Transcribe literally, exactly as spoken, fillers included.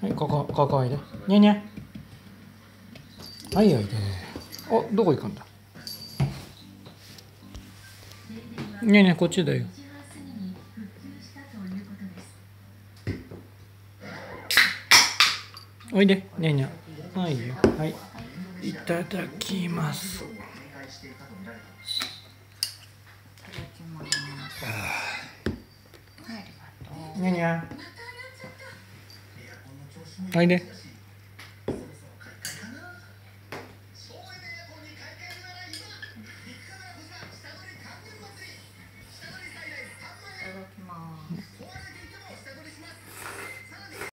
はい、ここ、ここおいで。にゃにゃ。はい、おいで。お、どこ行くんだ。にゃにゃ、こっちだよ。おいで、にゃにゃ。はいよ。はい。いただきます。にゃにゃ。おいで。